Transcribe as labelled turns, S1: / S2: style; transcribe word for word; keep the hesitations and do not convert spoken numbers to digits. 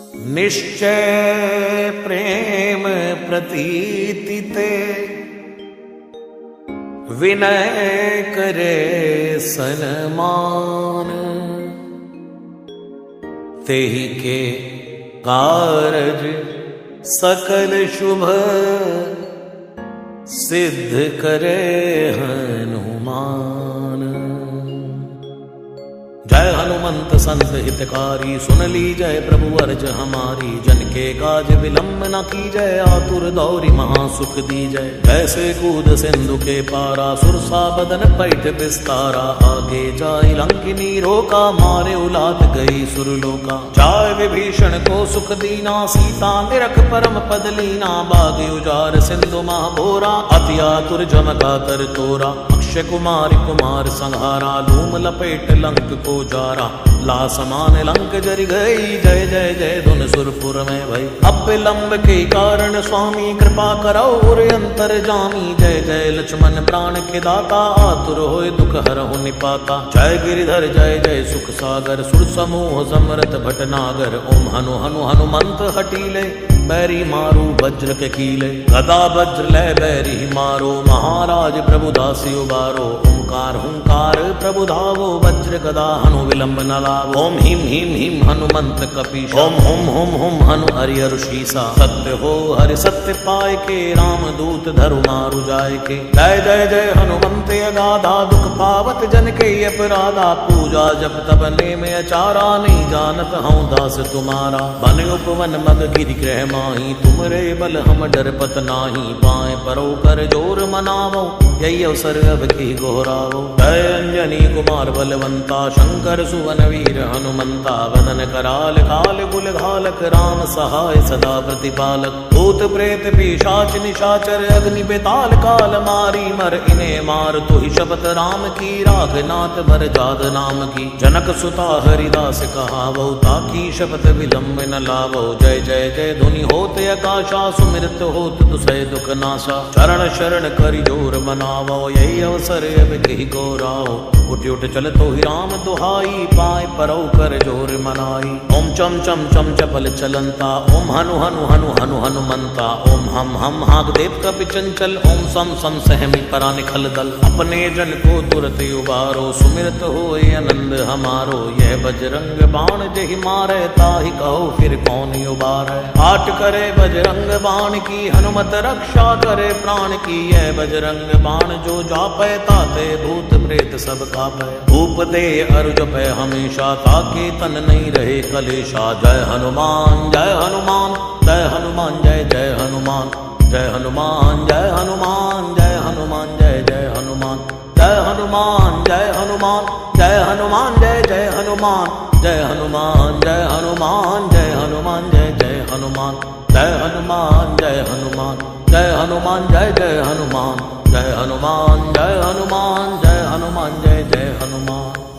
S1: निश्चय प्रेम प्रतीति ते, विनय करे सन्मान। तेहि के कारज सकल शुभ, सिद्ध करे हनुमान। जय हनुमंत संत हितकारी, सुन ली जय प्रभु अर्ज हमारी। जन के काज विलंब न की जय, आतुर दौरी महासुख दी जय। जैसे कूद सिंधु के पारा, सुरसा बदन पैठ विस्तारा। आगे जाय लंकिनी रोका, मारे उलाद गई सुरलोका। जाय विभीषण को सुख दीना, सीता निरख परम पद लीना। बाग उजार सिंधु महाभोरा, अति आतुर जमका कर तोरा। अक्षय कुमार कुमार संहारा, लूम लपेट लंक को जारा। ला समान लंक जरि गई, जय जय जय धुन सुरपुर में भई। अब विलंब के कारण स्वामी, कृपा करौ और अंतर जामी। जय जय लक्ष्मण प्राण के दाता, आतुर होय दुख हरहु निपाता। जय गिरिधर जय जय सुख सागर, सुर समूह समरथ भटनागर। ओम हनु हनु हनुमंत हटीले, बैरी मारू वज्र के कीले। गदा वज्र लय बैरी मारो, महाराज प्रभु दासी उबारो। ओंकार हुंकार प्रभु धावो, वज्र गदा हनु विलंब न लावो। ओम हिम हिम हिम हनुमंत कपीश, ओम हुम हुम हुम हनु हरि ऋषिसा। सत्य हो हरि सत्य पाय के, राम दूत धरु मारु जाय के। जय जय जय हनुमंत अगाधा, दुख पावत जन के अपराधा। पूजा जप तब ने में अचारा, नहीं जानत हूँ दास तुम्हारा। बन उपवन मग गिरि ग्रह माही, तुमरे बल हम डरपत नाही। पाए परो कर जोर मनावो, यही अवसर अब की गोहरावो। जय अंजनी कुमार बलवंता, शंकर सुवन वीर हनुमंता। वदन कराल काल कुल घालक, राम सहाय सदा प्रतिपालक। भूत प्रेत पिशाच निशाचर, अग्नि बेताल काल मारी। मर इन्हें मार तो ही शपथ राम की, राघनाथ बर जाद नाम की। जनक सुता हरिदास कहावो, ताकी शपथ विलंब न लावो। जय जय जय धुनि होते आकाशा, सुमिरत होत तुसै दुख नाशा। चरण शरण करि जोर मनावो, यही अवसर अब कही गौराओ। उठ उठ चल तो ही राम दुहाई, पाए परौ कर जोर मनाई। ओम चम चम चम चपल चलंता, ओम हनु हनु हनु हनु हनुमंता। ओम हम हम हाक देव कपि चंचल, ओम सम सम सहमी परा निखल दल। अपने जन को तुरत उबारो, सुमिरत होए आनंद हमारो। यह बजरंग बाण जहि मारे, ताहि कहो फिर कौन उबारे। आट करे बजरंग बाण की, हनुमत रक्षा करे प्राण की। यह बजरंग बाण जो जापै, ताते भूत प्रेत सब कापै। धूप दे अरु जपै हमेशा, ताके तन नहीं रहे कलेशा। जय हनुमान जय हनुमान, जय हनुमान जय जय हनुमान। जय हनुमान जय हनुमान, जय हनुमान जय जय हनुमान। जय हनुमान जय हनुमान, जय हनुमान जय जय हनुमान। जय हनुमान जय हनुमान, जय हनुमान जय जय हनुमान। जय हनुमान जय हनुमान, जय हनुमान जय जय हनुमान। जय हनुमान जय हनुमान, जय हनुमान जय जय हनुमान।